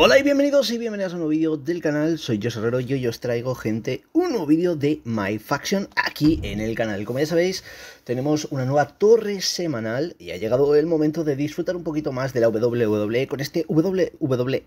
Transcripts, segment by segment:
Hola y bienvenidos a un nuevo vídeo del canal. Soy José Herrero y hoy os traigo, gente, un nuevo vídeo de My Faction aquí en el canal. Como ya sabéis, tenemos una nueva torre semanal y ha llegado el momento de disfrutar un poquito más de la WWE con este WWE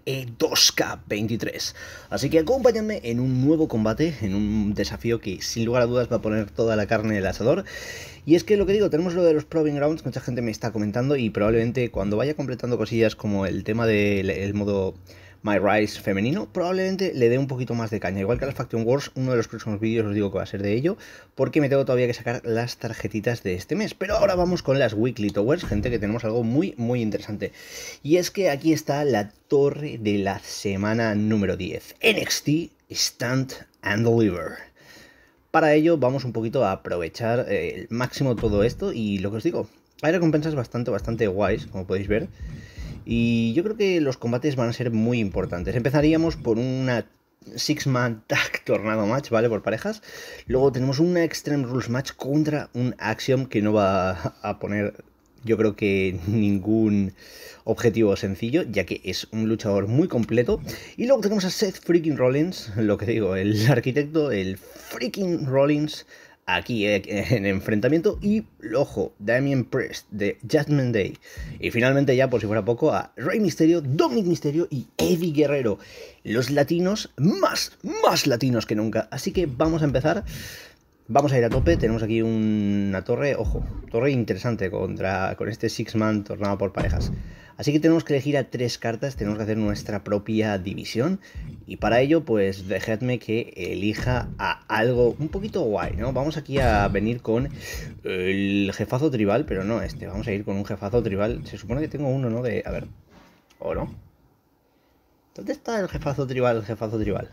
2K23. Así que acompáñenme en un nuevo combate, en un desafío que sin lugar a dudas va a poner toda la carne en el asador. Y es que lo que digo, tenemos lo de los Proving Grounds, mucha gente me está comentando y probablemente cuando vaya completando cosillas como el tema del modo My Rise femenino, probablemente le dé un poquito más de caña. Igual que a las Faction Wars, uno de los próximos vídeos os digo que va a ser de ello, porque me tengo todavía que sacar las tarjetitas de este mes. Pero ahora vamos con las Weekly Towers, gente, que tenemos algo muy interesante. Y es que aquí está la torre de la semana número 10, NXT Stand and Deliver. Para ello vamos un poquito a aprovechar el máximo todo esto y lo que os digo, hay recompensas bastante guays, como podéis ver. Y yo creo que los combates van a ser muy importantes. Empezaríamos por una Six-Man Tag Tornado Match, ¿vale? Por parejas. Luego tenemos una Extreme Rules Match contra un Axiom que no va a poner, yo creo que ningún objetivo sencillo, ya que es un luchador muy completo. Y luego tenemos a Seth freaking Rollins, lo que digo, el arquitecto, el freaking Rollins, aquí en enfrentamiento. Y, ojo, Damien Priest de Judgment Day. Y finalmente, ya por si fuera poco, a Rey Mysterio, Dominic Mysterio y Eddie Guerrero. Los latinos más latinos que nunca. Así que vamos a empezar. Vamos a ir a tope. Tenemos aquí una torre, ojo, torre interesante con este Six-Man tornado por parejas. Así que tenemos que elegir a 3 cartas, tenemos que hacer nuestra propia división. Y para ello, pues dejadme que elija a algo un poquito guay, ¿no? Vamos aquí a venir con el jefazo tribal, pero no este. Vamos a ir con un jefazo tribal. Se supone que tengo uno, ¿no? De, a ver, ¿o no? ¿Dónde está el jefazo tribal? El jefazo tribal.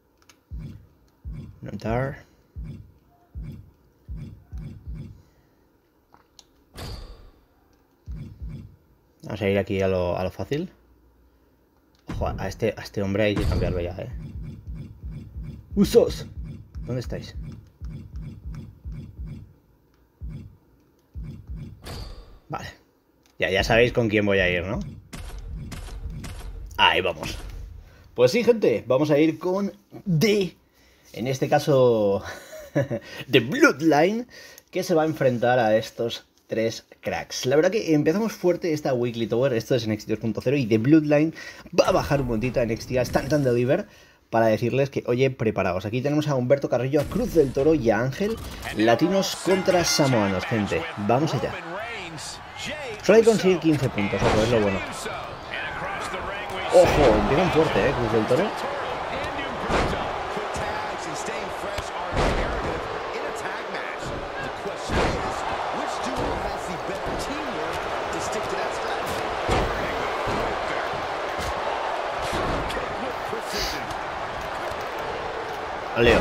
Notar. Vamos a ir aquí a lo fácil. Ojo, a este hombre hay que cambiarlo ya, ¿eh? ¡Usos! ¿Dónde estáis? Vale. Ya sabéis con quién voy a ir, ¿no? Ahí vamos. Pues sí, gente, vamos a ir con en este caso, The Bloodline, que se va a enfrentar a estos 3 cracks. La verdad que empezamos fuerte esta Weekly Tower, esto es NXT 2.0 y The Bloodline va a bajar un momentito a NXT Stand and Deliver para decirles que, oye, preparaos. Aquí tenemos a Humberto Carrillo, a Cruz del Toro y a Ángel, latinos contra samoanos, gente. Vamos allá. Solo hay que conseguir 15 puntos, ojo, es lo bueno. Ojo, empiezan fuerte, Cruz del Toro. Leo.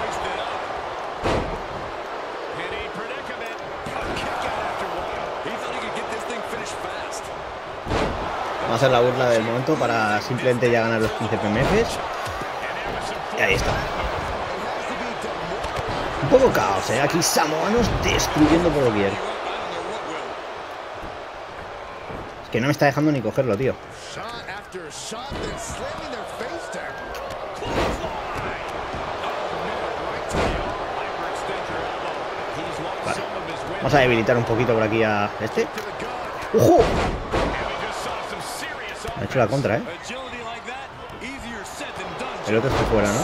Vamos a hacer la burla del momento para simplemente ya ganar los 15 PMFs. Y ahí está. Un poco caos, aquí samoanos destruyendo por doquier. Es que no me está dejando ni cogerlo, tío. Vamos a debilitar un poquito por aquí a este. ¡Ojo! Me ha hecho la contra, El otro está fuera, ¿no?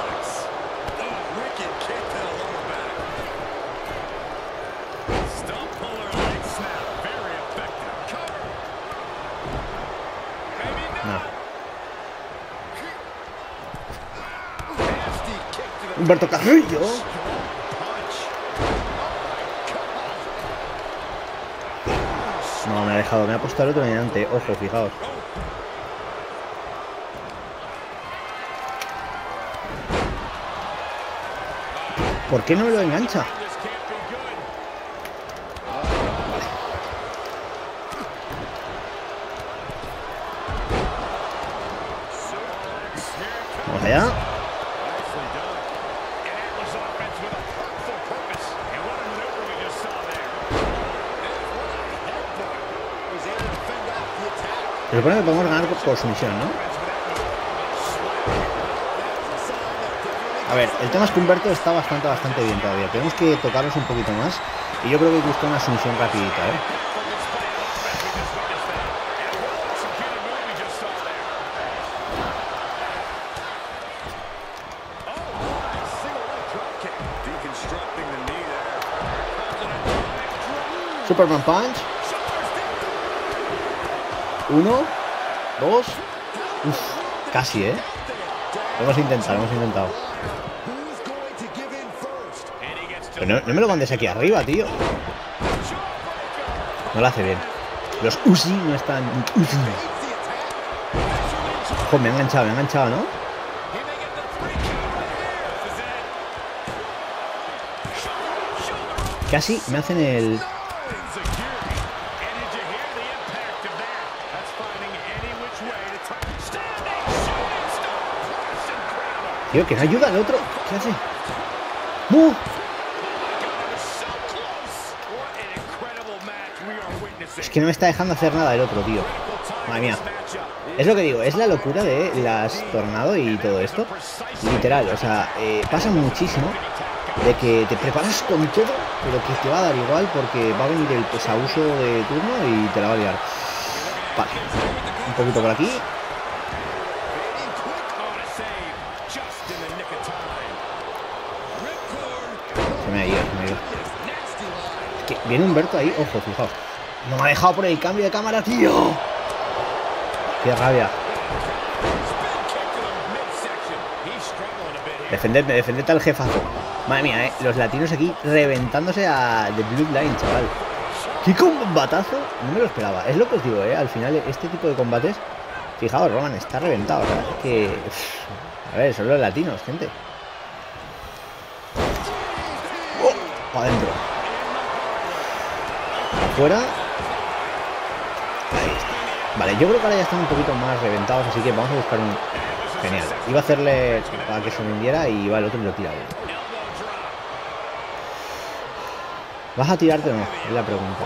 No. Humberto Carrillo. No, me ha dejado, me ha puesto el otro mediante. Ojo, fijaos. ¿Por qué no lo engancha? Vamos allá. Se supone que podemos ganar por sumisión, ¿no? A ver, el tema es que Humberto está bastante bien todavía. Tenemos que tocarlos un poquito más. Y yo creo que busca una sumisión rapidita, ¿eh? Superman Punch. 1, 2. Uf, casi, ¿eh? Lo hemos intentado. Pero no me lo mandes aquí arriba, tío. No lo hace bien. Los Uzi no están... Uzi. Ojo, me ha enganchado, ¿no? Casi me hacen el... Tío, que no ayuda al otro. ¿Qué hace? ¡Buh! Es que no me está dejando hacer nada el otro, tío. Madre mía. Es lo que digo, es la locura de las Tornado y todo esto. Literal, o sea, pasa muchísimo de que te preparas con todo, pero que te va a dar igual porque va a venir el pesauso de turno y te la va a liar. Vale. Un poquito por aquí. Se me ha ido. Es que viene Humberto ahí, ojo, fijaos. No me ha dejado por el cambio de cámara, tío. Qué rabia. Defendete al jefazo. Madre mía, los latinos aquí reventándose a The Bloodline, chaval. ¡Qué combatazo! No me lo esperaba. Es lo que os digo, al final este tipo de combates... Fijaos, Roman está reventado, ¿verdad? Es que... A ver, son los latinos, gente. ¡Oh! Para adentro. Afuera. Ahí está. Vale, yo creo que ahora ya están un poquito más reventados, así que vamos a buscar un... Genial. Iba a hacerle para que se vendiera y va el otro y lo tira. ¿Vas a tirarte o no? Es la pregunta.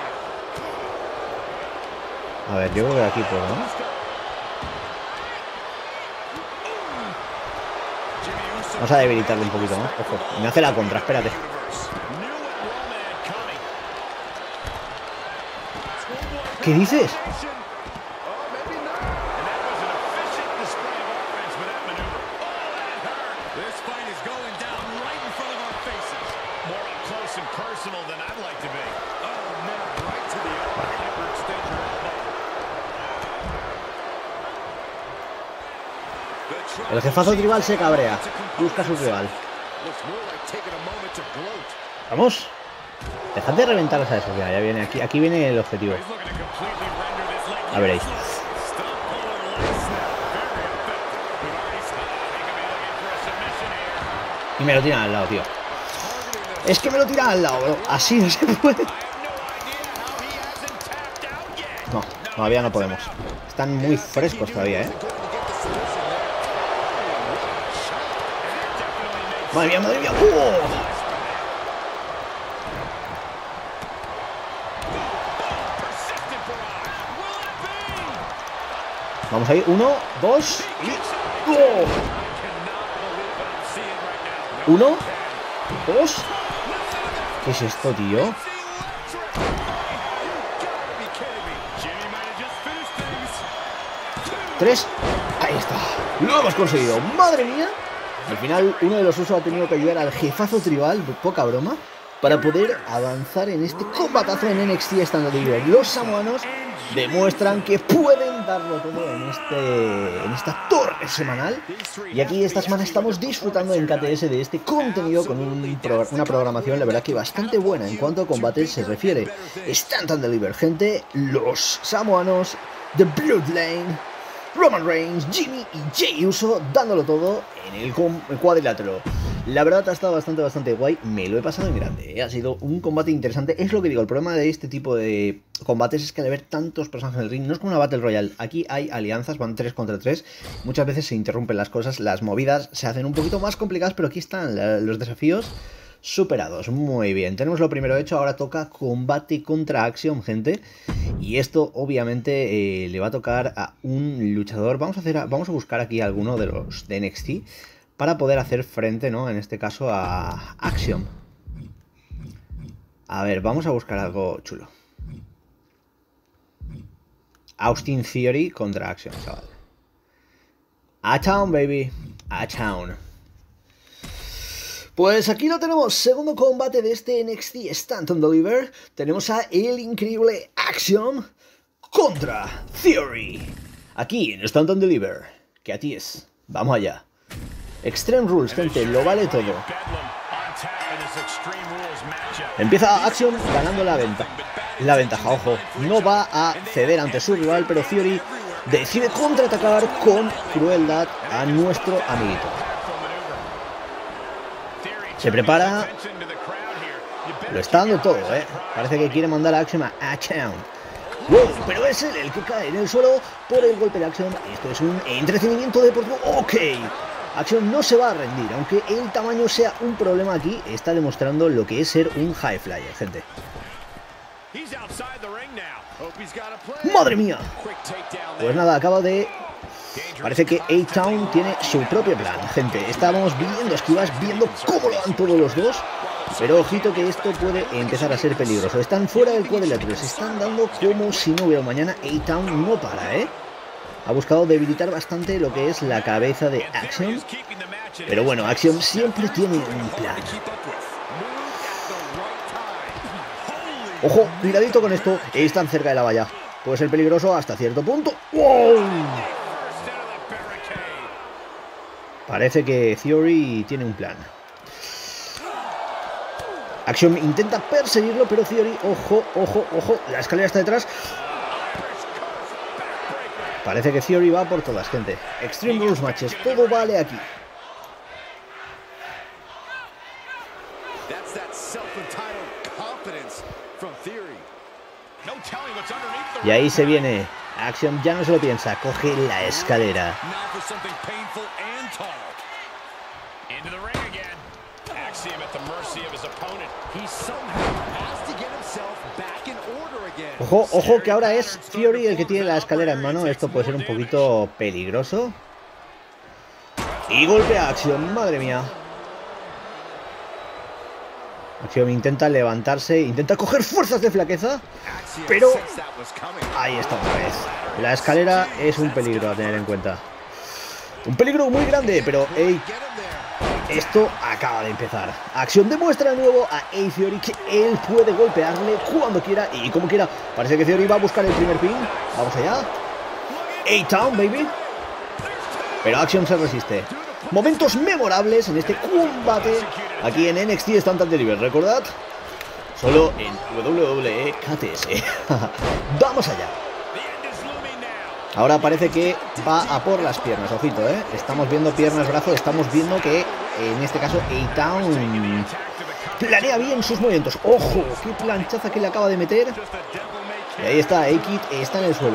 A ver, yo creo que de aquí puedo, ¿no? Vamos a debilitarlo un poquito más. Ojo, me hace la contra, espérate. ¿Qué dices? El jefazo tribal se cabrea. Busca a su rival. Vamos. Dejad de reventarlos a eso. Ya viene aquí. Aquí viene el objetivo. A veréis. Y me lo tiran al lado, tío. Es que me lo tiran al lado, bro. Así no se puede. No, todavía no podemos. Están muy frescos todavía, Madre mía, madre mía. Vamos ahí, 1, 2 y... ¡Oh! 1, 2. ¿Qué es esto, tío? 3. Ahí está. Lo hemos conseguido. ¡Madre mía! Al final, uno de los usos ha tenido que ayudar al jefazo tribal, poca broma, para poder avanzar en este combatazo en NXT estando libre. Los samoanos demuestran que pueden darlo todo en esta torre semanal. Y aquí esta semana estamos disfrutando en KTS de este contenido con una programación, la verdad que bastante buena en cuanto a combates se refiere. Stand and Deliver, gente, los samoanos, The Bloodline, Roman Reigns, Jimmy y Jey Uso dándolo todo en el cuadrilátero. La verdad ha estado bastante guay, me lo he pasado en grande, Ha sido un combate interesante. Es lo que digo, el problema de este tipo de combates es que al haber tantos personajes en el ring, no es como una Battle Royale, aquí hay alianzas, van 3 contra 3, muchas veces se interrumpen las cosas, las movidas se hacen un poquito más complicadas, pero aquí están los desafíos superados. Muy bien, tenemos lo primero hecho, ahora toca combate contra Axiom, gente. Y esto obviamente le va a tocar a un luchador. Vamos a buscar aquí a alguno de los de NXT para poder hacer frente, ¿no? En este caso a Axiom. A ver, vamos a buscar algo chulo. Austin Theory contra Axiom, chaval. A Town, baby. A Town. Pues aquí lo tenemos, segundo combate de este NXT Stand and Deliver. Tenemos a el increíble Axiom contra Theory. Aquí en Stand and Deliver. Que a ti es. Vamos allá. Extreme Rules, gente, lo vale todo. Empieza Axiom ganando la ventaja, ojo. No va a ceder ante su rival, pero Theory decide contraatacar con crueldad a nuestro amiguito. Se prepara. Lo está dando todo, ¿eh? Parece que quiere mandar a Axiom a Town. Wow, pero es él el que cae en el suelo por el golpe de Axiom. Esto es un entretenimiento deportivo. Ok. Axiom no se va a rendir, aunque el tamaño sea un problema aquí, está demostrando lo que es ser un high flyer, gente. ¡Madre mía! Pues nada, acaba de... Parece que A-Town tiene su propio plan, gente. Estábamos viendo esquivas, viendo cómo lo dan todos los dos. Pero ojito que esto puede empezar a ser peligroso. Están fuera del cuadrilátero, se están dando como si no hubiera mañana. A-Town no para, ¿eh? Ha buscado debilitar bastante lo que es la cabeza de Axiom. Pero bueno, Axiom siempre tiene un plan. Ojo, cuidadito con esto. Están cerca de la valla. Puede ser peligroso hasta cierto punto. ¡Wow! Parece que Theory tiene un plan. Axiom intenta perseguirlo, pero Theory, ojo, ojo, ojo, la escalera está detrás. Parece que Theory va por todas, gente. Extreme Rules matches, todo vale aquí. Y ahí se viene. Axiom ya no se lo piensa, coge la escalera. Ojo, ojo, que ahora es Theory el que tiene la escalera en mano. Esto puede ser un poquito peligroso. Y golpea a Axiom, madre mía. Axiom intenta levantarse, intenta coger fuerzas de flaqueza, pero ahí está otra vez. La escalera es un peligro a tener en cuenta. Un peligro muy grande, pero hey, esto acaba de empezar. Axiom demuestra de nuevo a A-Theory que él puede golpearle cuando quiera y como quiera. Parece que Theory va a buscar el primer pin. Vamos allá. A-Town, baby. Pero Axiom se resiste. Momentos memorables en este combate aquí en NXT Stand and Deliver. ¿Recordad? Solo en WWE KTS. Vamos allá. Ahora parece que va a por las piernas. Ojito, ¿eh? Estamos viendo piernas, brazos. Estamos viendo que en este caso A-Town planea bien sus movimientos. ¡Ojo! ¡Qué planchaza que le acaba de meter! Y ahí está, A-Kid está en el suelo.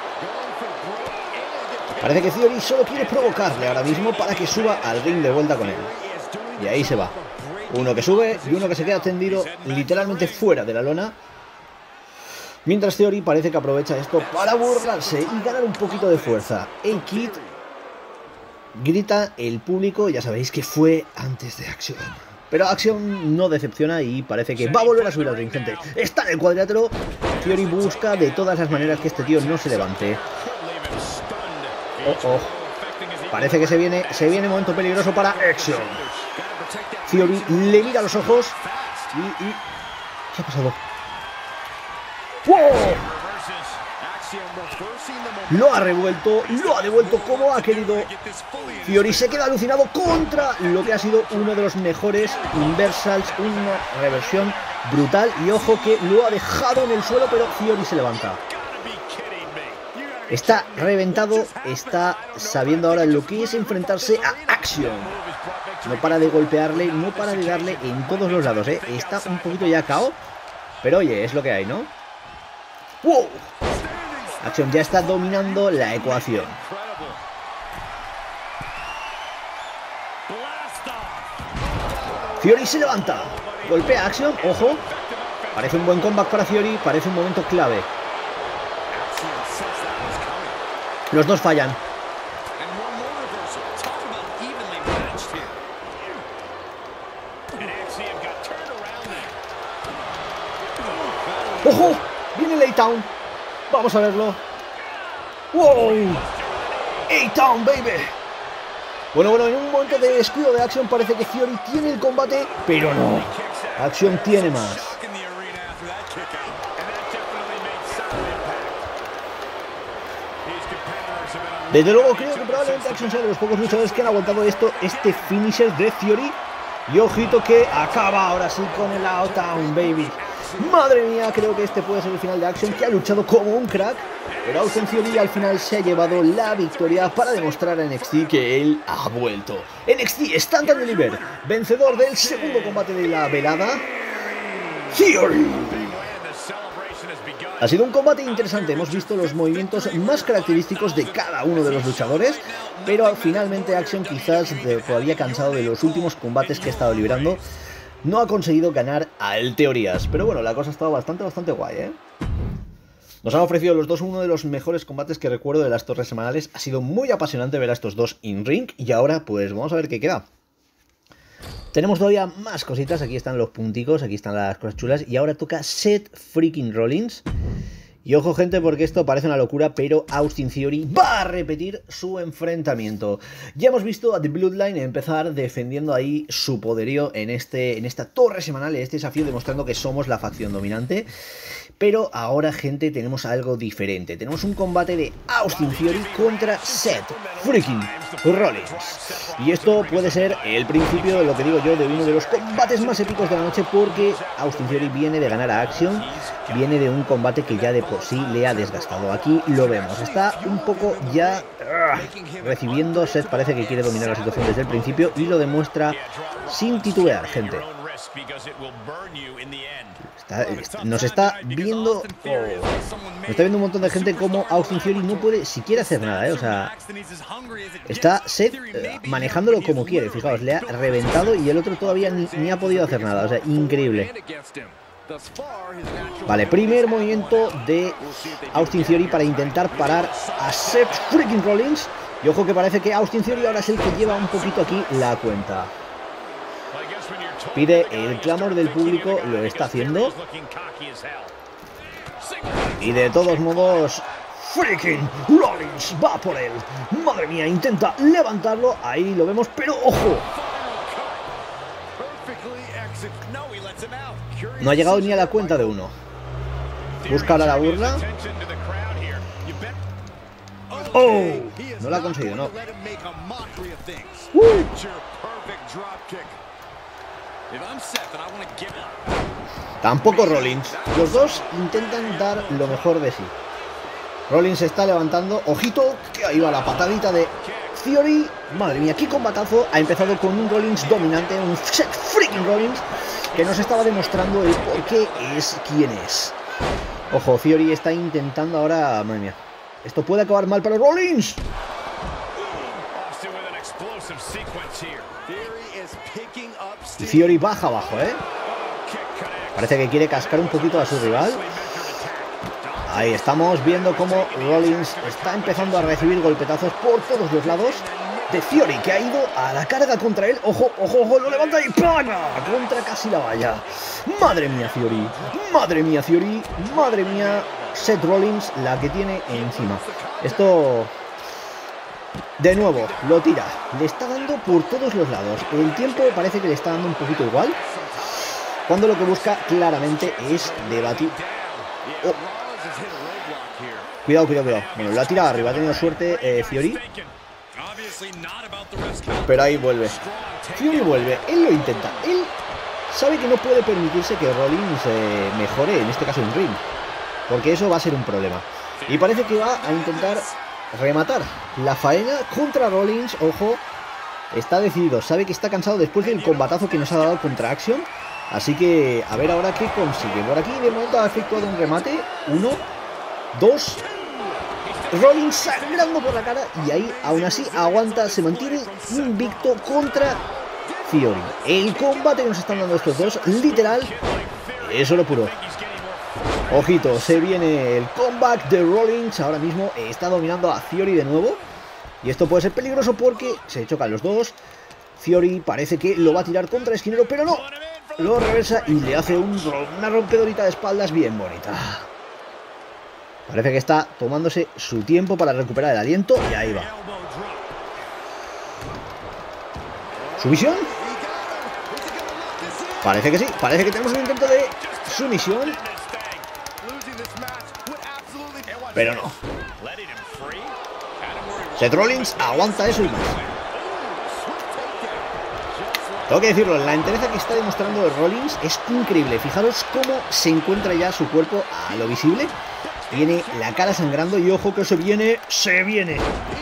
Parece que Theory solo quiere provocarle ahora mismo para que suba al ring de vuelta con él. Y ahí se va. Uno que sube y uno que se queda tendido literalmente fuera de la lona. Mientras Theory parece que aprovecha esto para burlarse y ganar un poquito de fuerza. A-Kid grita el público, ya sabéis que fue antes de Axiom. Pero Axiom no decepciona y parece que va a volver a subir al ring, gente. Está en el cuadrilátero. Theory busca de todas las maneras que este tío no se levante. Oh, oh. Parece que se viene momento peligroso para Axiom. Theory le mira a los ojos y... ¿Qué ha pasado? ¡Wow! Lo ha revuelto, lo ha devuelto como ha querido. Theory se queda alucinado contra lo que ha sido uno de los mejores inversals, una reversión brutal. Y ojo que lo ha dejado en el suelo, pero Theory se levanta. Está reventado, está sabiendo ahora lo que es enfrentarse a Axiom. No para de golpearle, no para de darle en todos los lados, ¿eh? Está un poquito ya KO, pero oye, es lo que hay, ¿no? ¡Wow! Axiom ya está dominando la ecuación. Theory se levanta, golpea a Axiom, ojo. Parece un buen comeback para Theory, parece un momento clave. Los dos fallan. ¡Ojo! Viene el A-Town. Vamos a verlo. ¡Wow! A-Town, baby. Bueno, en un momento de descuido de Action parece que Theory tiene el combate, pero no. Action tiene más. Desde luego creo que probablemente Action sea de los pocos luchadores que han aguantado este finisher de Theory. Y ojito que acaba ahora sí con el A-Town, baby. Madre mía, creo que este puede ser el final de Action, que ha luchado como un crack. Pero Austin Theory al final se ha llevado la victoria para demostrar a NXT que él ha vuelto. NXT Stand and Deliver, vencedor del segundo combate de la velada, Theory. Ha sido un combate interesante, hemos visto los movimientos más característicos de cada uno de los luchadores, pero finalmente Action, quizás todavía cansado de los últimos combates que ha estado librando, no ha conseguido ganar al Teorías. Pero bueno, la cosa ha estado bastante guay, ¿eh? Nos han ofrecido los dos uno de los mejores combates que recuerdo de las torres semanales. Ha sido muy apasionante ver a estos dos in ring y ahora pues vamos a ver qué queda. Tenemos todavía más cositas, aquí están los punticos, aquí están las cosas chulas y ahora toca Seth freaking Rollins. Y ojo gente, porque esto parece una locura, pero Austin Theory va a repetir su enfrentamiento. Ya hemos visto a The Bloodline empezar defendiendo ahí su poderío en esta torre semanal, en este desafío, demostrando que somos la facción dominante. Pero ahora, gente, tenemos algo diferente. Tenemos un combate de Austin Theory contra Seth freaking Rollins. Y esto puede ser el principio de lo que digo yo, de uno de los combates más épicos de la noche, porque Austin Theory viene de ganar a Action, viene de un combate que ya de por sí le ha desgastado. Aquí lo vemos, está un poco ya recibiendo. Seth parece que quiere dominar la situación desde el principio y lo demuestra sin titubear, gente. Nos está viendo un montón de gente como Austin Theory no puede siquiera hacer nada, o sea, está Seth manejándolo como quiere. Fijaos, le ha reventado y el otro todavía ni ha podido hacer nada, o sea, increíble. Vale, primer movimiento de Austin Theory para intentar parar a Seth freaking Rollins. Y ojo que parece que Austin Theory ahora es el que lleva un poquito aquí la cuenta. Pide el clamor del público, lo está haciendo. Y de todos modos, freaking Rollins va por él. Madre mía, intenta levantarlo, ahí lo vemos, pero ojo. No ha llegado ni a la cuenta de uno. Busca ahora la burla. ¡Oh! No la ha conseguido, no. Tampoco Rollins. Los dos intentan dar lo mejor de sí. Rollins se está levantando. Ojito, que ahí va la patadita de Theory. Madre mía, qué combatazo. Ha empezado con un Rollins dominante, un Seth freaking Rollins, que nos estaba demostrando el por qué es quien es. Ojo, Theory está intentando ahora. Madre mía, esto puede acabar mal para Rollins. Y Theory baja abajo, Parece que quiere cascar un poquito a su rival. Ahí estamos viendo cómo Rollins está empezando a recibir golpetazos por todos los lados de Theory, que ha ido a la carga contra él. Ojo, ojo, ojo, lo levanta y ¡pana! Contra casi la valla. Madre mía, Theory. Madre mía, Theory. Madre mía, Seth Rollins, la que tiene encima. Esto... De nuevo, lo tira. Le está dando por todos los lados. El tiempo parece que le está dando un poquito igual, cuando lo que busca claramente es debatir. Oh. Cuidado, cuidado, cuidado. Bueno, lo ha tirado arriba. Ha tenido suerte Theory. Pero ahí vuelve. Theory vuelve. Él lo intenta. Él sabe que no puede permitirse que Rollins mejore, en este caso en ring, porque eso va a ser un problema. Y parece que va a intentar rematar la faena contra Rollins. Ojo, está decidido, sabe que está cansado después del combatazo que nos ha dado contra Action, así que a ver ahora qué consigue. Por aquí de momento ha efectuado un remate. 1, 2, Rollins sangrando por la cara, y ahí aún así aguanta, se mantiene invicto contra Theory. El combate que nos están dando estos dos, literal, es oro puro. Ojito, se viene el comeback de Rollins. Ahora mismo está dominando a Theory de nuevo, y esto puede ser peligroso porque se chocan los dos. Theory parece que lo va a tirar contra esquinero, pero no. lo reversa y le hace una rompedorita de espaldas bien bonita. Parece que está tomándose su tiempo para recuperar el aliento y ahí va. ¿Sumisión? Parece que sí, parece que tenemos un intento de sumisión. Pero no. Seth Rollins aguanta eso y más. Tengo que decirlo, la entereza que está demostrando Rollins es increíble. Fijaros cómo se encuentra ya su cuerpo a lo visible. Tiene la cara sangrando y ojo que se viene, se viene.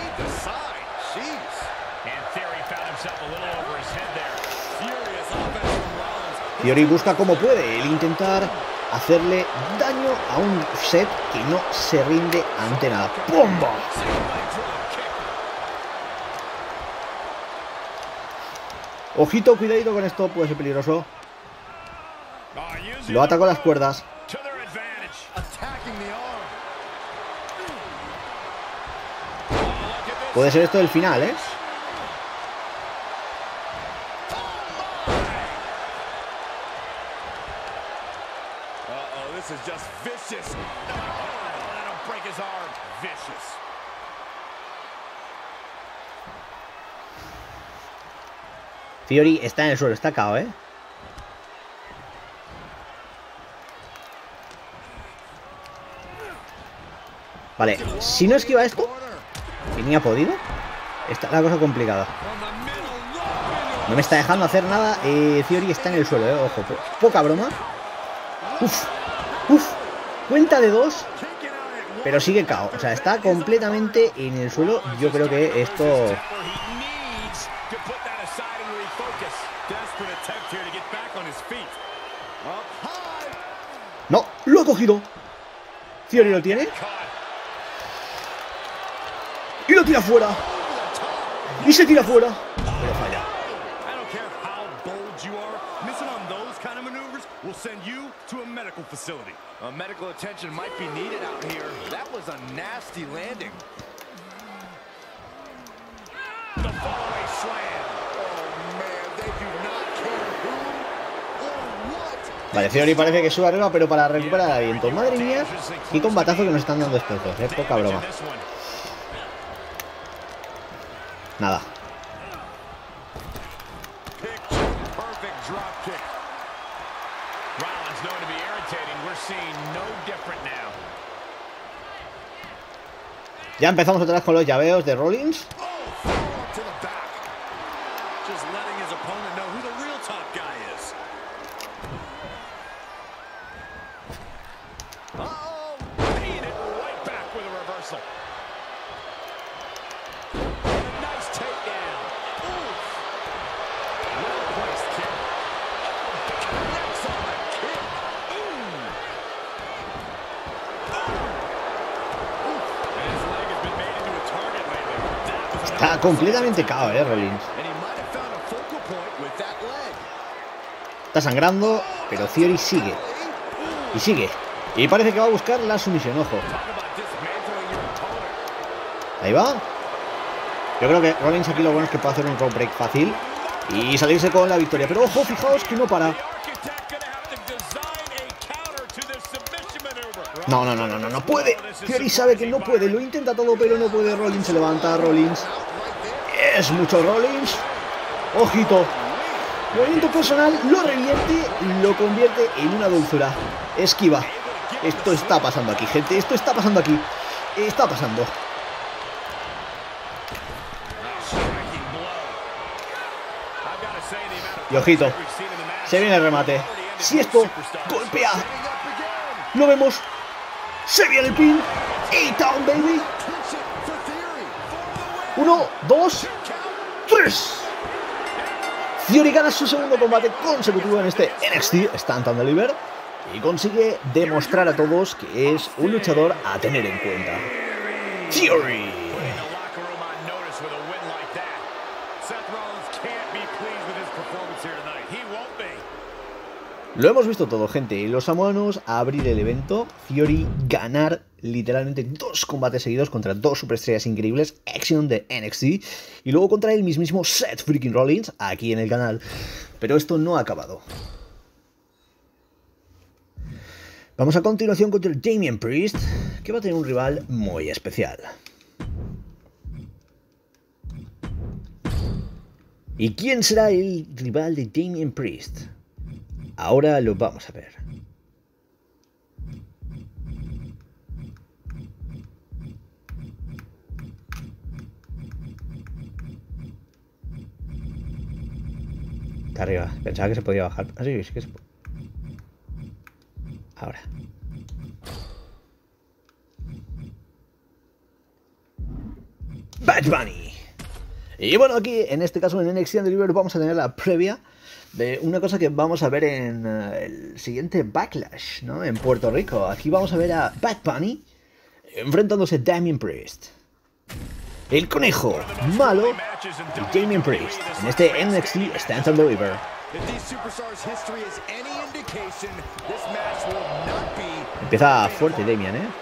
Theory busca como puede el intentar hacerle daño a un Seth que no se rinde ante nada. ¡Bomba! Ojito, cuidadito con esto, puede ser peligroso. Lo atacó a las cuerdas. Puede ser esto el final, ¿eh? Theory está en el suelo, está cao, ¿eh? Vale, si no esquiva esto, que ni ha podido, está la cosa complicada. No me está dejando hacer nada. Theory está en el suelo, ¿eh? Ojo, poca broma. Uf, uf, cuenta de 2, pero sigue cao. O sea, está completamente en el suelo. Yo creo que esto... No, lo ha cogido. Theory lo tiene. Y lo tira fuera. Y se tira fuera. Pero falla. Vale, Theory parece que sube arriba, pero para recuperar el aliento. Madre mía, qué combatazo que nos están dando estos dos, es poca broma. Nada. Ya empezamos otra vez con los llaveos de Rollins. Está completamente cao, Rollins. Está sangrando, pero Theory sigue. Y sigue. Y parece que va a buscar la sumisión, ojo. Ahí va. Yo creo que Rollins aquí lo bueno es que puede hacer un rope break fácil y salirse con la victoria. Pero ojo, fijaos que no para. No, no, no, no, no, no puede. Theory sabe que no puede, lo intenta todo, pero no puede. Rollins se levanta, Rollins. Es mucho Rollins. Ojito. Movimiento personal, lo revierte y lo convierte en una dulzura. Esquiva. Esto está pasando aquí, gente. Esto está pasando aquí. Está pasando. Y ojito. Se viene el remate. Si esto golpea. Lo vemos. Se viene el pin. Y down, baby. 1, 2, 3. Theory gana su segundo combate consecutivo en este NXT Stand and Deliver y consigue demostrar a todos que es un luchador a tener en cuenta. Theory. Lo hemos visto todo, gente. Los samoanos a abrir el evento, Theory ganar literalmente 2 combates seguidos contra 2 superestrellas increíbles, Action de NXT, y luego contra el mismísimo Seth freaking Rollins aquí en el canal. Pero esto no ha acabado. Vamos a continuación contra el Damian Priest, que va a tener un rival muy especial. ¿Y quién será el rival de Damian Priest? Ahora lo vamos a ver. Está arriba. Pensaba que se podía bajar. Ah, sí, sí que se puede. Ahora. Bad Bunny. Y bueno, aquí en este caso en NXT Underground vamos a tener la previa de una cosa que vamos a ver en el siguiente Backlash, ¿no? En Puerto Rico. Aquí vamos a ver a Bad Bunny enfrentándose a Damian Priest. El conejo malo y Damian Priest en este NXT Stand and Deliver. Empieza fuerte Damian, ¿eh?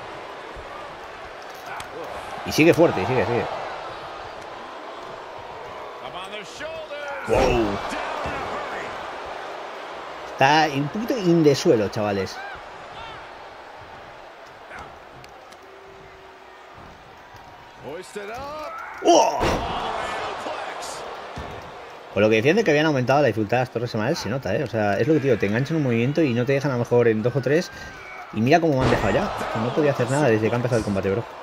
Y sigue fuerte, y sigue. Wow. Está un poquito de suelo, chavales. ¡Oh! Con lo que decían de que habían aumentado la dificultad de las torres semanales, se nota, ¿eh? O sea, es lo que te digo, te enganchan un movimiento y no te dejan a lo mejor en 2 o 3. Y mira cómo me han dejado ya. No podía hacer nada desde que ha empezado el combate, bro.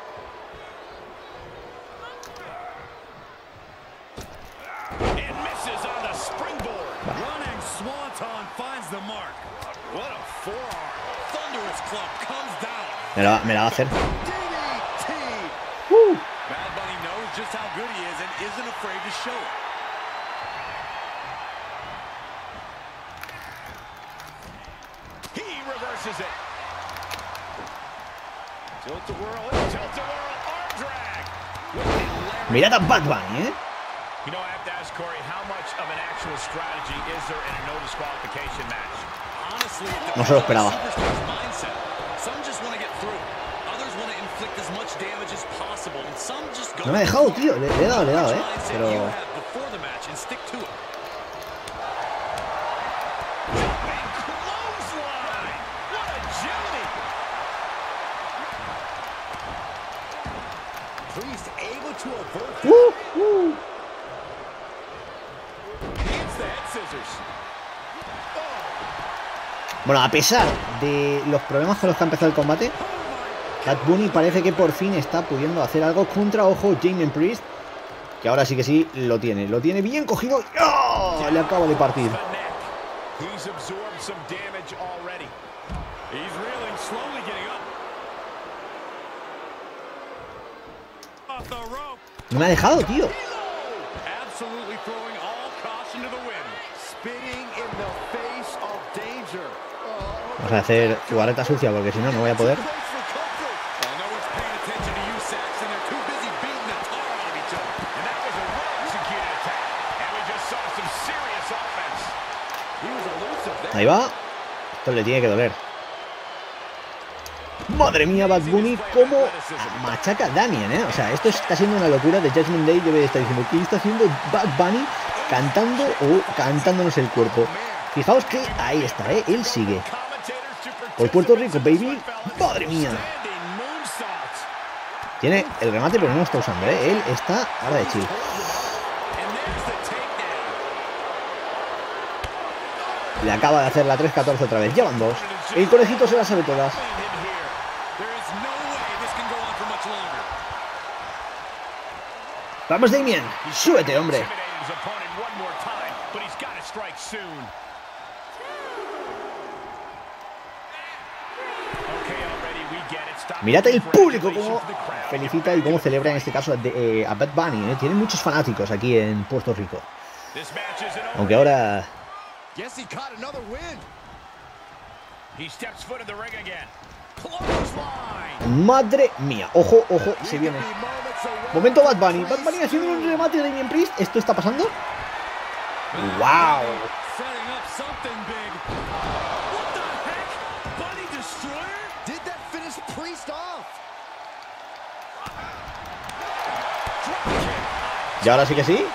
Me la va a hacer. Mirad a Bad Bunny, ¿eh? No se lo esperaba. No me ha dejado, tío. Le he dado, ¿eh? Pero... Bueno, a pesar de los problemas con los que ha empezado el combate, Bad Bunny parece que por fin está pudiendo hacer algo contra, ojo, Damian Priest, que ahora sí que sí lo tiene bien cogido. ¡Oh! Le acabo de partir. No me ha dejado, tío. Vamos a hacer jugarreta sucia porque si no, no voy a poder. Ahí va. Esto le tiene que doler. Madre mía, Bad Bunny, cómo machaca a Damian, ¿eh? O sea, esto está siendo una locura. De Judgment Day debe estar diciendo ¿qué está haciendo Bad Bunny cantando o cantándonos el cuerpo? Fijaos que ahí está, ¿eh? Él sigue. Por Puerto Rico, baby. Madre mía. Tiene el remate, pero no lo está usando, ¿eh? Él está ahora de chill. Le acaba de hacer la 3-14 otra vez. Ya van 2. El conejito se las sabe todas. Vamos, Damian. Súbete, hombre. Mirad el público cómo felicita y cómo celebra en este caso a Bad Bunny, ¿eh? Tiene muchos fanáticos aquí en Puerto Rico. Aunque ahora... Madre mía. Ojo, ojo, se viene. Momento Bad Bunny. Bad Bunny haciendo un remate de Damian Priest. ¿Esto está pasando? ¡Wow! ¿Y ahora sí que sí?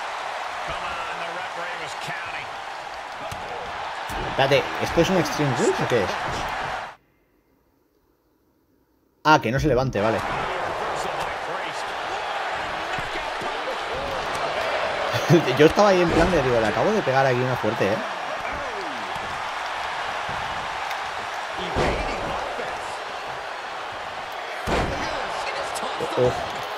Espérate, ¿esto es un Extreme Rules o qué es? Ah, que no se levante, vale. Yo estaba ahí en plan de, digo, le acabo de pegar aquí una fuerte, ¿eh? Oh.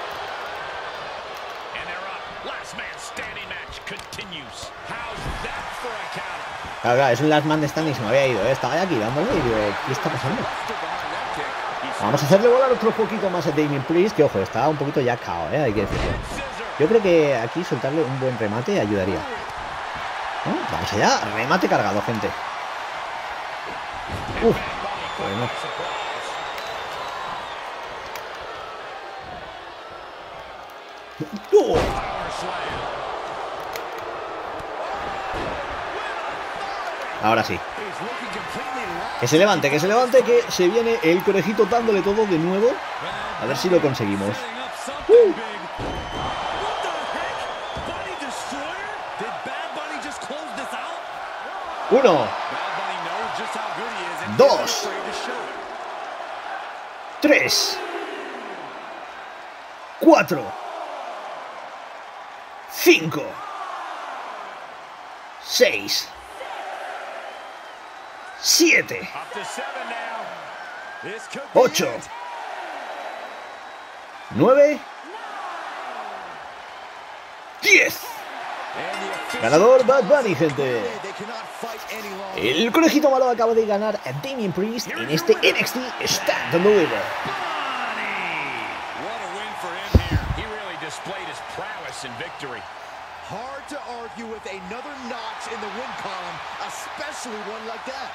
Claro, claro, es un last man standing, se me había ido, ¿eh? Estaba aquí dándole y digo, ¿qué está pasando? Vamos a hacerle volar otro poquito más a Damien Priest, que ojo, está un poquito ya cao, ¿eh? Hay que decirlo. Yo creo que aquí soltarle un buen remate ayudaría. ¿No? Vamos allá, remate cargado, gente. Bueno. Ahora sí. Que se levante, que se viene el conejito dándole todo de nuevo. A ver si lo conseguimos. Uno. 2. 3. 4. 5. 6. 7. 8. 9. 10. Ganador Bad Bunny, gente. El conejito malo acaba de ganar a Damien Priest en este NXT Stand and Deliver. Hard to argue with another notch in the win column, especially one like that.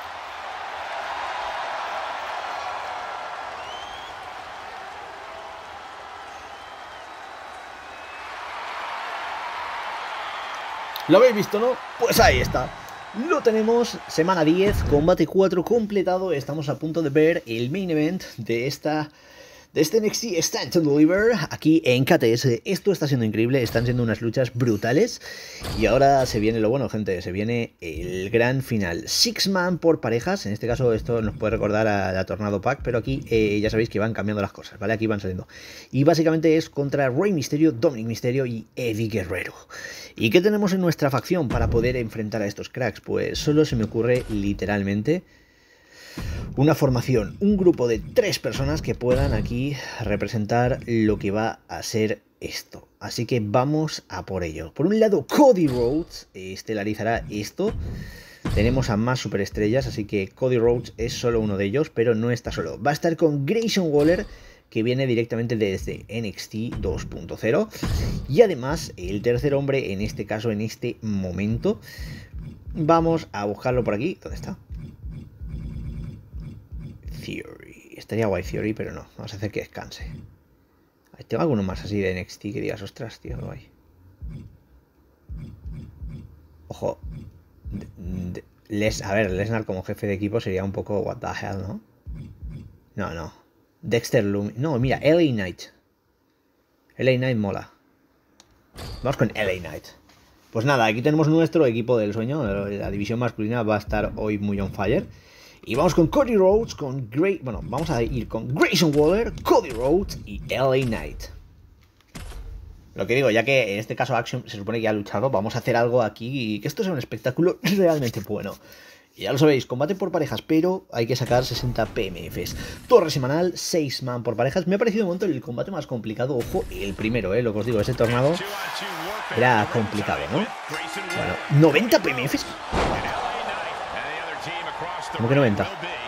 ¿Lo habéis visto, no? Pues ahí está. Lo tenemos, semana 10, combate 4 completado. Estamos a punto de ver el main event de este NXT Stand and Deliver aquí en KTS. Esto está siendo increíble, están siendo unas luchas brutales. Y ahora se viene lo bueno, gente, se viene el gran final. 6-man por parejas, en este caso esto nos puede recordar a la Tornado Pack, pero aquí ya sabéis que van cambiando las cosas, ¿vale? Aquí van saliendo. Y básicamente es contra Rey Mysterio, Dominic Mysterio y Eddie Guerrero. ¿Y qué tenemos en nuestra facción para poder enfrentar a estos cracks? Pues solo se me ocurre literalmente una formación, un grupo de 3 personas que puedan aquí representar lo que va a ser esto. Así que vamos a por ello. Por un lado, Cody Rhodes estelarizará esto. Tenemos a más superestrellas, así que Cody Rhodes es solo uno de ellos, pero no está solo. Va a estar con Grayson Waller, que viene directamente desde NXT 2.0. Y además, el tercer hombre, en este caso, en este momento, vamos a buscarlo por aquí. ¿Dónde está? Theory. Estaría guay Theory, pero no. Vamos a hacer que descanse. Tengo alguno más así de NXT que digas, ostras, tío, guay. Ojo. A ver, Lesnar como jefe de equipo sería un poco what the hell, ¿no? No. Dexter Lumis. No, mira, LA Knight. LA Knight mola. Vamos con LA Knight. Pues nada, aquí tenemos nuestro equipo del sueño. La división masculina va a estar hoy muy on fire. Y vamos con Cody Rhodes, vamos a ir con Grayson Waller, Cody Rhodes y LA Knight. Lo que digo, ya que en este caso Action se supone que ya ha luchado, vamos a hacer algo aquí y que esto sea un espectáculo realmente bueno. Y ya lo sabéis, combate por parejas, pero hay que sacar 60 PMFs. Torre semanal, 6-man por parejas. Me ha parecido un momento el combate más complicado. Ojo, el primero, lo que os digo, ese tornado era complicado, ¿no? Bueno, 90 PMFs. ¿Cómo que 90?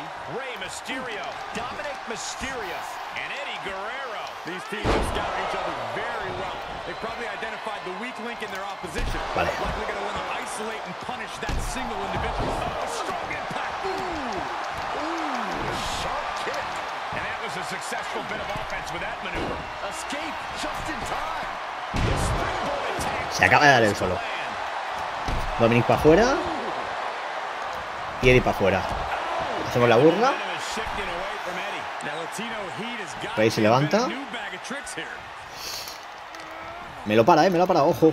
Vale. Se acaba de dar el solo. Dominic para afuera. Y Eddie para afuera. Hacemos la burla. Rey se levanta. Me lo para, ojo.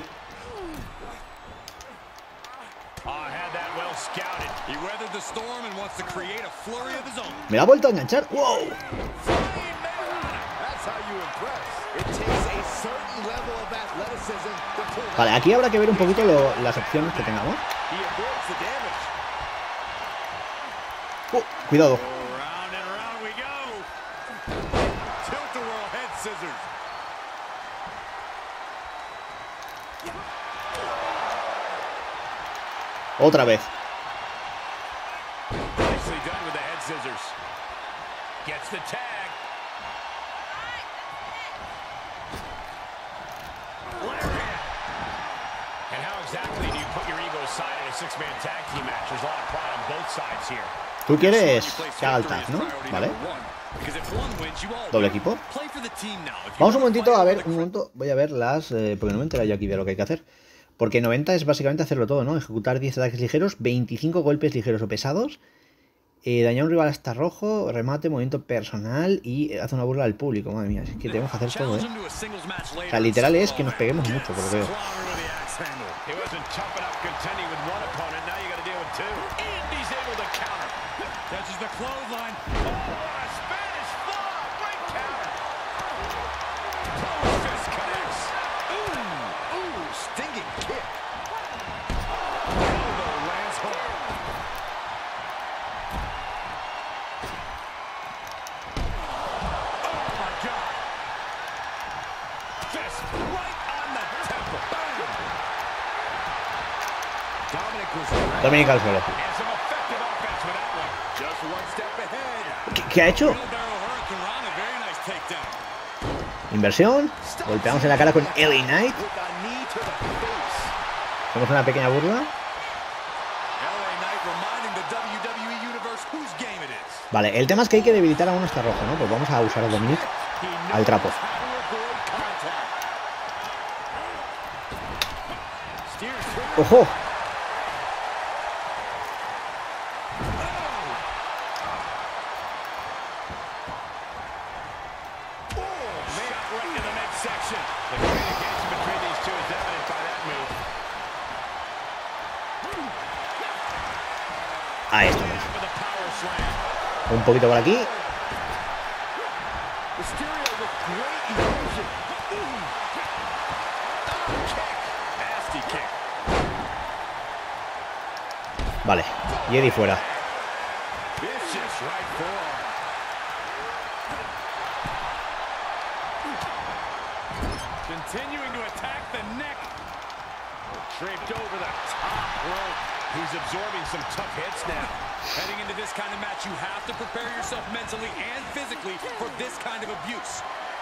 Me la ha vuelto a enganchar. ¡Wow! Vale, aquí habrá que ver un poquito las opciones que tengamos. Cuidado. Otra vez. Tú quieres que haga el tag, ¿no? Vale. Doble equipo. Vamos un momentito a ver, voy a ver las... porque no me entero yo aquí de lo que hay que hacer. Porque 90 es básicamente hacerlo todo, ¿no? Ejecutar 10 ataques ligeros, 25 golpes ligeros o pesados, dañar a un rival hasta rojo, remate, movimiento personal y hace una burla al público. Madre mía, es que tenemos que hacer todo, ¿eh? O sea, literal es que nos peguemos mucho, por lo que veo. Dominic al suelo. ¿Qué ha hecho? Inversión. Golpeamos en la cara con LA Knight. Hacemos una pequeña burla. Vale, el tema es que hay que debilitar a uno hasta rojo, ¿no? Pues vamos a usar a Dominic al trapo. ¡Ojo! Ahí estamos. Un poquito por aquí. Vale, y Eddie fuera. Continuing to attack the neck. Draped over the top rope. He's absorbing some tough hits now. Heading into this kind of match, you have to prepare yourself mentally and physically for this kind of abuse.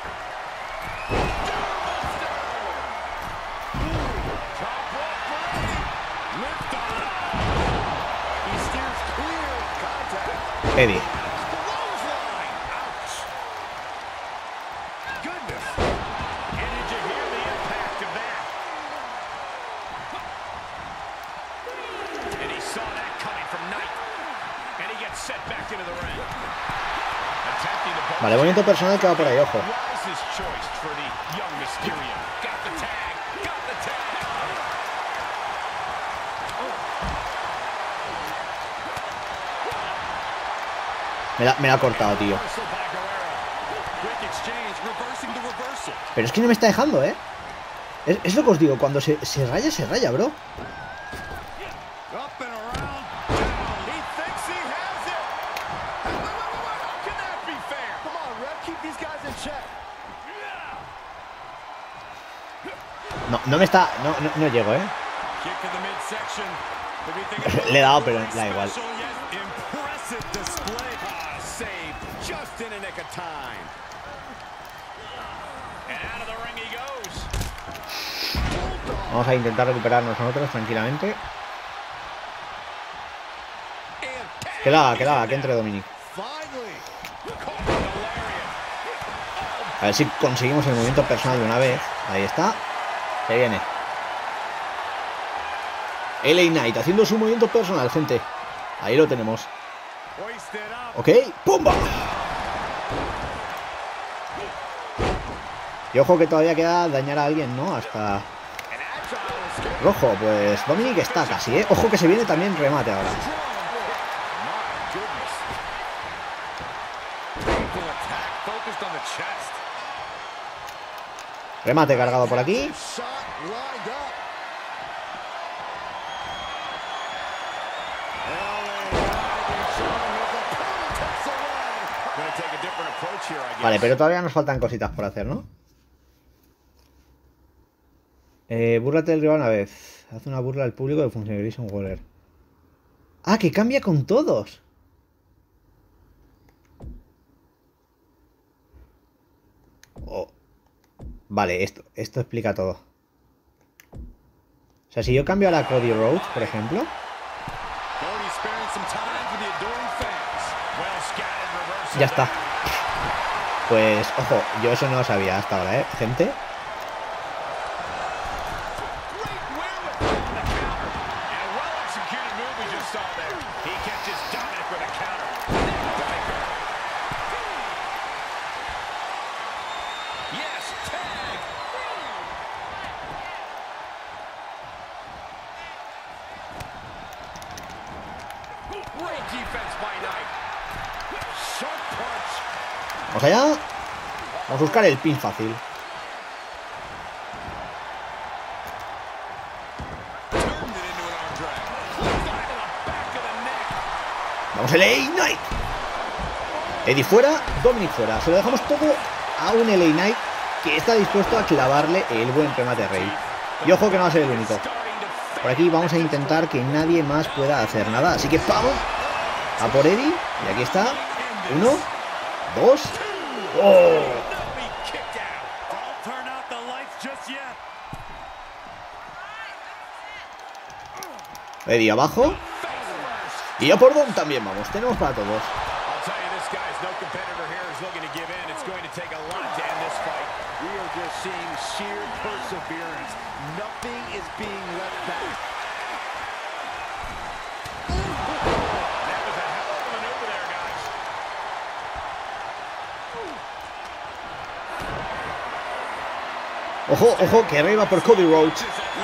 Top rope. Lift on. He steers clear of contact. Eddie. Vale, movimiento personal que va por ahí, ojo. Me la ha cortado, tío. Pero es que no me está dejando, ¿eh? Es lo que os digo, cuando se raya, bro. No me está... No llego, ¿eh? Le he dado, pero da igual. Vamos a intentar recuperarnos nosotros tranquilamente. Que entre Dominic. A ver si conseguimos el movimiento personal de una vez. Ahí está. Se viene. LA Knight haciendo su movimiento personal, gente. Ahí lo tenemos. Ok. ¡Pumba! Y ojo que todavía queda dañar a alguien, ¿no? Hasta... rojo, pues Dominic está casi, ¿eh? Ojo que se viene también remate ahora. Remate cargado por aquí. Vale, pero todavía nos faltan cositas por hacer, ¿no? Búrlate del rival una vez. Haz una burla al público de Función Grayson Waller. ¡Ah, que cambia con todos! Oh. Vale, esto explica todo. O sea, si yo cambio a la Cody Rhodes, por ejemplo. Ya está. Pues, ojo, yo eso no lo sabía hasta ahora, gente. Vamos allá. Vamos a buscar el pin fácil. Vamos el LA Knight. Eddie fuera, Dominic fuera. Se lo dejamos todo a un LA Knight que está dispuesto a clavarle el buen remate a Rey. Y ojo que no va a ser el único. Por aquí vamos a intentar que nadie más pueda hacer nada. Así que vamos a por Eddie. Y aquí está. 1, 2. ¡Oh! Eddie abajo. Y a por Dom también vamos. Tenemos para todos. Ojo, ojo, que Rey va por Cody Rhodes.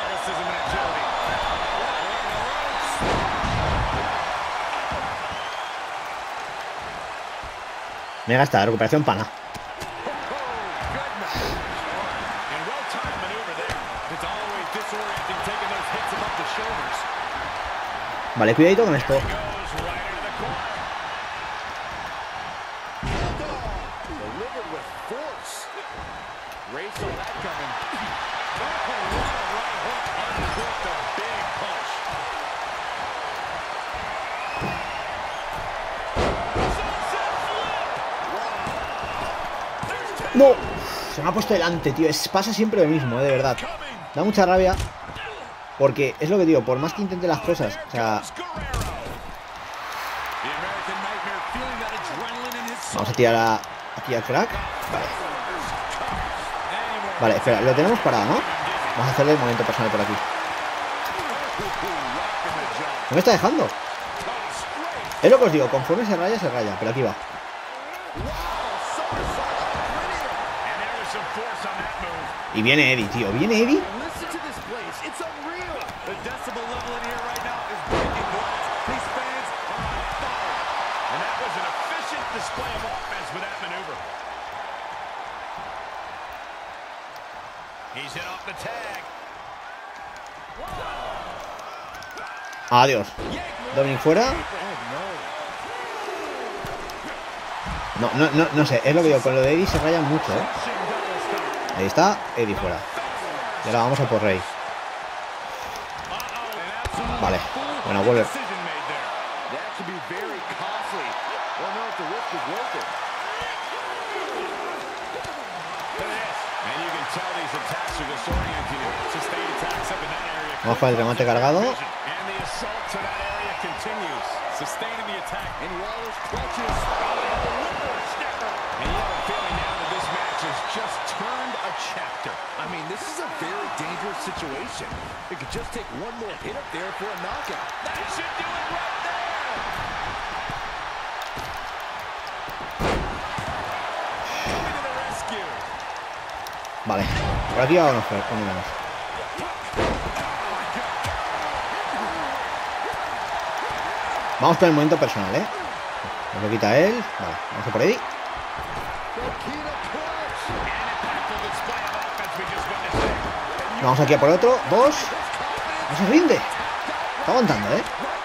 Me gasta recuperación pana. Vale, cuidadito con esto. ¡No! Se me ha puesto delante, tío. Pasa siempre lo mismo, de verdad. Da mucha rabia. Porque es lo que digo, por más que intente las cosas, o sea... Vamos a tirar aquí al crack. Vale. Vale, espera, lo tenemos parado, ¿no? Vamos a hacerle el momento personal por aquí. ¿No me está dejando? Es lo que os digo, conforme se raya, pero aquí va. Y viene Eddie, tío. ¿Viene Eddie? Adiós. Dominic fuera. No sé. Es lo que digo. Con lo de Eddie se rayan mucho, Ahí está. Eddie fuera. Y ahora vamos a por Rey. Vale. Bueno, vuelve. Vamos para el remate cargado. Vale, por aquí vámonos, vámonos. Vamos por el momento personal, Nos lo quita él. Vale, vamos a por ahí. Vamos aquí a por otro. 2. No se rinde. Está aguantando, ¿eh?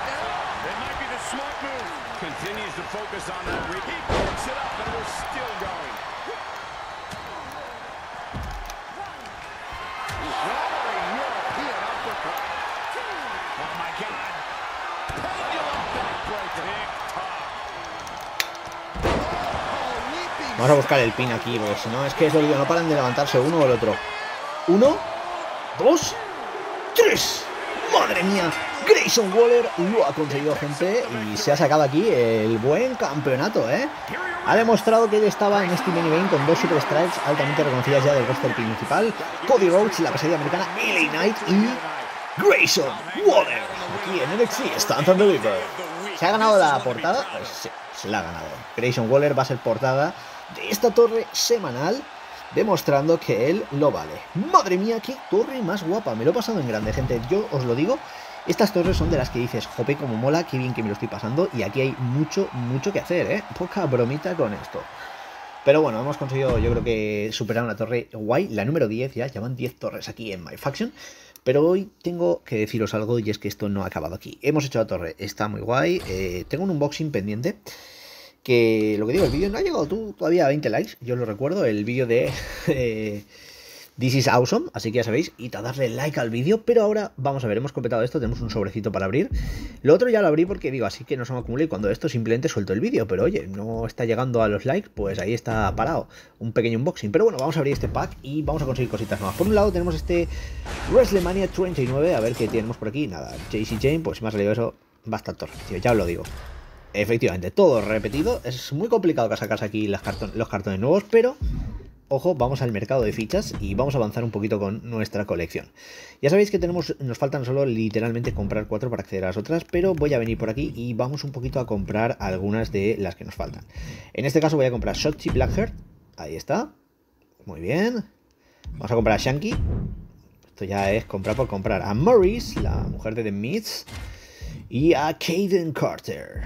Vamos a buscar el pin aquí, porque si no, es que es lo que no paran de levantarse uno o el otro. 1, 2, 3. ¡Madre mía! Grayson Waller lo ha conseguido, gente, y se ha sacado aquí el buen campeonato, ¿eh? Ha demostrado que él estaba en este main event con 2 Super Strikes altamente reconocidas ya del roster principal: Cody Rhodes, la pesadilla americana, LA Knight y Grayson Waller. Aquí en NXT Stand and Deliver. ¿Se ha ganado la portada? Pues sí, se la ha ganado. Grayson Waller va a ser portada de esta torre semanal, demostrando que él lo vale. Madre mía, qué torre más guapa. Me lo he pasado en grande, gente. Yo os lo digo, estas torres son de las que dices, jope, como mola, qué bien que me lo estoy pasando. Y aquí hay mucho que hacer, ¿eh? Poca bromita con esto. Pero bueno, hemos conseguido, yo creo que superar una torre guay, la número 10 ya. Llevan 10 torres aquí en My Faction. Pero hoy tengo que deciros algo, y es que esto no ha acabado aquí. Hemos hecho la torre, está muy guay. Tengo un unboxing pendiente. Que lo que digo, el vídeo no ha llegado todavía a 20 likes, yo lo recuerdo, el vídeo de This is Awesome, así que ya sabéis, id a darle like al vídeo. Pero ahora vamos a ver, hemos completado esto, tenemos un sobrecito para abrir. Lo otro ya lo abrí porque digo, así que no se me acumule, y cuando esto simplemente suelto el vídeo. Pero oye, no está llegando a los likes, pues ahí está parado, un pequeño unboxing. Pero bueno, vamos a abrir este pack y vamos a conseguir cositas nuevas. Por un lado tenemos este WrestleMania 39, a ver qué tenemos por aquí. Nada, JC Jane, pues si me ha salido eso, va a estar todo repetido, ya os lo digo. Efectivamente, todo repetido. Es muy complicado que sacarse aquí los cartones nuevos, pero ojo, vamos al mercado de fichas y vamos a avanzar un poquito con nuestra colección. Ya sabéis que nos faltan solo literalmente comprar 4 para acceder a las otras, pero voy a venir por aquí y vamos un poquito a comprar algunas de las que nos faltan. En este caso voy a comprar Shotzi Blackheart, ahí está, muy bien. Vamos a comprar a Shanky, esto ya es comprar por comprar. A Maurice, la mujer de The Miz, y a Kayden Carter.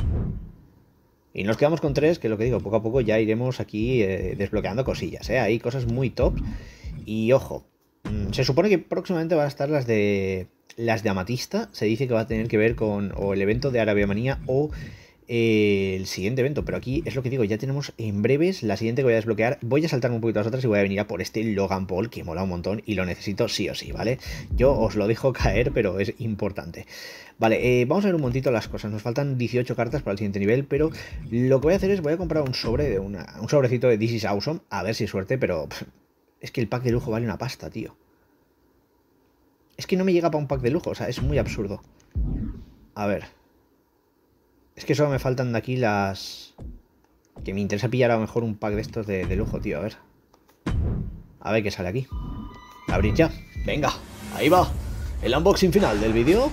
Y nos quedamos con 3, que es lo que digo, poco a poco ya iremos aquí desbloqueando cosillas, ¿eh? Hay cosas muy top. Y ojo, se supone que próximamente van a estar las de Amatista. Se dice que va a tener que ver con o el evento de Arabia Manía o el siguiente evento. Pero aquí es lo que digo, ya tenemos en breves la siguiente que voy a desbloquear. Voy a saltarme un poquito a las otras y voy a venir a por este Logan Paul, que mola un montón y lo necesito sí o sí, ¿vale? Yo os lo dejo caer, pero es importante. Vale, vamos a ver un momentito las cosas. Nos faltan 18 cartas para el siguiente nivel, pero lo que voy a hacer es voy a comprar un sobrecito de This is Awesome, a ver si hay suerte, pero es que el pack de lujo vale una pasta, tío. Es que no me llega para un pack de lujo, o sea, es muy absurdo. A ver. Es que solo me faltan de aquí las... Que me interesa pillar a lo mejor un pack de estos de lujo, tío, a ver. A ver qué sale aquí. Abrir ya. Venga, ahí va. El unboxing final del vídeo.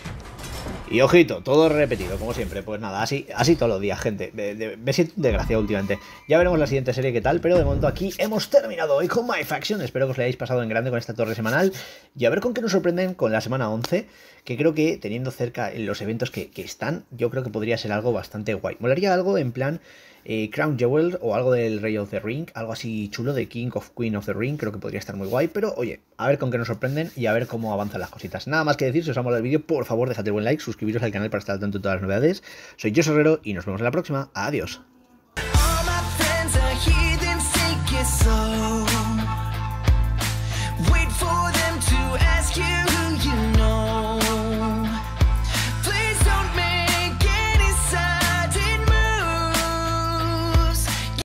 Y ojito, todo repetido, como siempre. Pues nada, así todos los días, gente. Me siento desgraciado últimamente. Ya veremos la siguiente serie qué tal, pero de momento aquí hemos terminado hoy con My Faction. Espero que os lo hayáis pasado en grande con esta torre semanal. Y a ver con qué nos sorprenden con la semana 11, que creo que teniendo cerca los eventos que están, yo creo que podría ser algo bastante guay. Molaría algo en plan Crown Jewel o algo del Rey of the Ring, algo así chulo de King of Queen of the Ring, creo que podría estar muy guay, pero oye, a ver con qué nos sorprenden y a ver cómo avanzan las cositas. Nada más que decir, si os ha molado el vídeo, por favor dejad el buen like, suscribiros al canal para estar al tanto de todas las novedades. Soy Josh Herrero y nos vemos en la próxima. Adiós.